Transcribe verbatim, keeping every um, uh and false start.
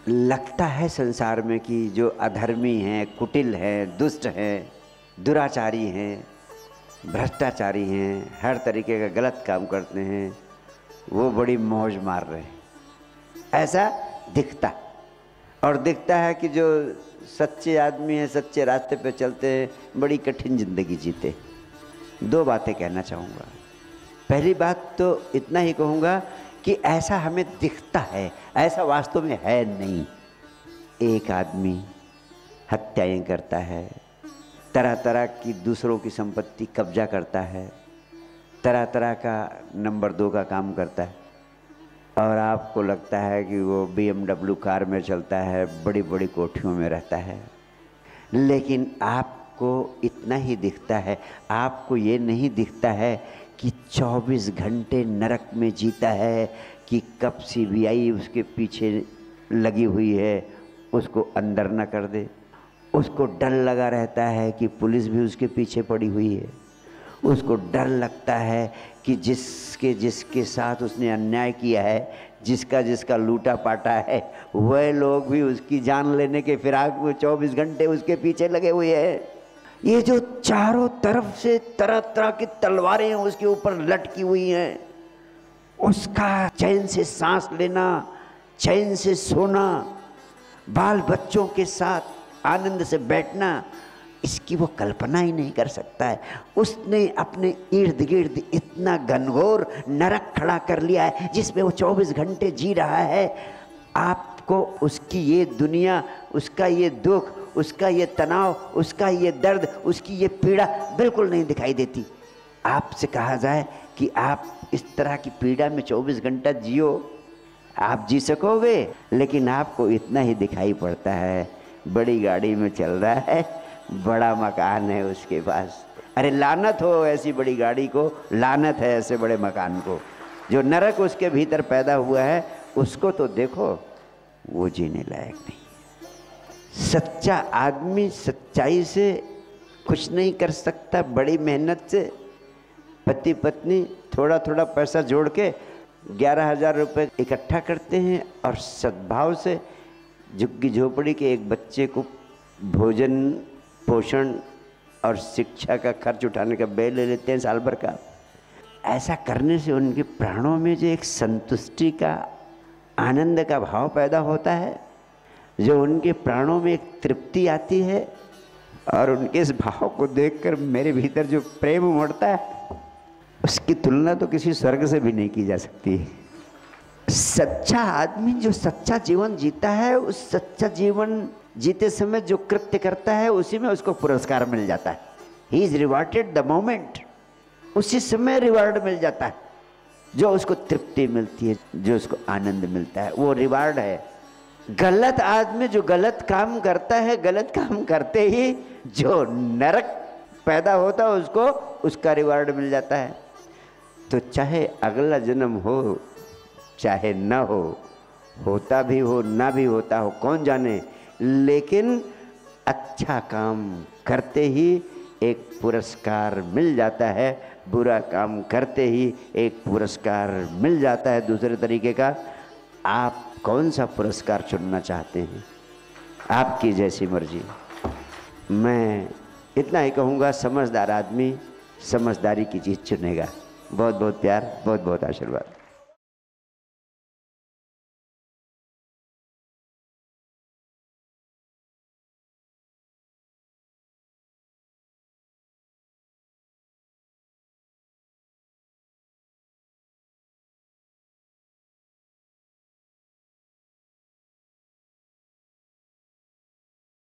लगता है संसार में कि जो अधर्मी हैं, कुटिल हैं, दुष्ट हैं, दुराचारी हैं, भ्रष्टाचारी हैं, हर तरीके का गलत काम करते हैं, वो बड़ी मौज मार रहे हैं, ऐसा दिखता। और दिखता है कि जो सच्चे आदमी हैं, सच्चे रास्ते पे चलते हैं, बड़ी कठिन जिंदगी जीते। दो बातें कहना चाहूँगा। पहली बात तो इतना ही कहूँगा कि ऐसा हमें दिखता है, ऐसा वास्तव में है नहीं। एक आदमी हत्याएं करता है, तरह तरह की दूसरों की संपत्ति कब्जा करता है, तरह तरह का नंबर दो का काम करता है, और आपको लगता है कि वो बी एम डब्ल्यू कार में चलता है, बड़ी बड़ी कोठियों में रहता है। लेकिन आपको इतना ही दिखता है, आपको ये नहीं दिखता है कि चौबीस घंटे नरक में जीता है, कि कब सी बी आई उसके पीछे लगी हुई है, उसको अंदर न कर दे। उसको डर लगा रहता है कि पुलिस भी उसके पीछे पड़ी हुई है। उसको डर लगता है कि जिसके जिसके साथ उसने अन्याय किया है, जिसका जिसका लूटा पाटा है, वह लोग भी उसकी जान लेने के फिराक में चौबीस घंटे उसके पीछे लगे हुए हैं। ये जो चारों तरफ से तरह तरह की तलवारें उसके ऊपर लटकी हुई हैं, उसका चैन से सांस लेना, चैन से सोना, बाल बच्चों के साथ आनंद से बैठना, इसकी वो कल्पना ही नहीं कर सकता है। उसने अपने इर्द गिर्द इतना घनघोर नरक खड़ा कर लिया है जिसमें वो चौबीस घंटे जी रहा है। आपको उसकी ये दुनिया, उसका ये दुख, उसका ये तनाव, उसका ये दर्द, उसकी ये पीड़ा बिल्कुल नहीं दिखाई देती। आपसे कहा जाए कि आप इस तरह की पीड़ा में चौबीस घंटा जियो, आप जी सकोगे? लेकिन आपको इतना ही दिखाई पड़ता है, बड़ी गाड़ी में चल रहा है, बड़ा मकान है उसके पास। अरे लानत हो ऐसी बड़ी गाड़ी को, लानत है ऐसे बड़े मकान को। जो नरक उसके भीतर पैदा हुआ है उसको तो देखो, वो जीने लायक नहीं। सच्चा आदमी सच्चाई से कुछ नहीं कर सकता। बड़ी मेहनत से पति पत्नी थोड़ा थोड़ा पैसा जोड़ के ग्यारह हजार रुपये इकट्ठा करते हैं और सद्भाव से झुग्गी झोपड़ी के एक बच्चे को भोजन, पोषण और शिक्षा का खर्च उठाने का व्यय ले लेते हैं साल भर का। ऐसा करने से उनके प्राणों में जो एक संतुष्टि का, आनंद का भाव पैदा होता है, जो उनके प्राणों में एक तृप्ति आती है, और उनके इस भाव को देखकर मेरे भीतर जो प्रेम उमड़ता है, उसकी तुलना तो किसी स्वर्ग से भी नहीं की जा सकती। सच्चा आदमी जो सच्चा जीवन जीता है, उस सच्चा जीवन जीते समय जो कृत्य करता है उसी में उसको पुरस्कार मिल जाता है। He is rewarded the moment, उसी समय रिवार्ड मिल जाता है, जो उसको तृप्ति मिलती है, जो उसको आनंद मिलता है, वो रिवार्ड है। गलत आदमी जो गलत काम करता है, गलत काम करते ही जो नरक पैदा होता है उसको उसका रिवार्ड मिल जाता है। तो चाहे अगला जन्म हो चाहे न हो, होता भी हो ना भी होता हो, कौन जाने, लेकिन अच्छा काम करते ही एक पुरस्कार मिल जाता है, बुरा काम करते ही एक पुरस्कार मिल जाता है दूसरे तरीके का। आप कौन सा पुरस्कार चुनना चाहते हैं? आपकी जैसी मर्जी। मैं इतना ही कहूँगा, समझदार आदमी समझदारी की चीज़ चुनेगा। बहुत बहुत प्यार, बहुत बहुत आशीर्वाद।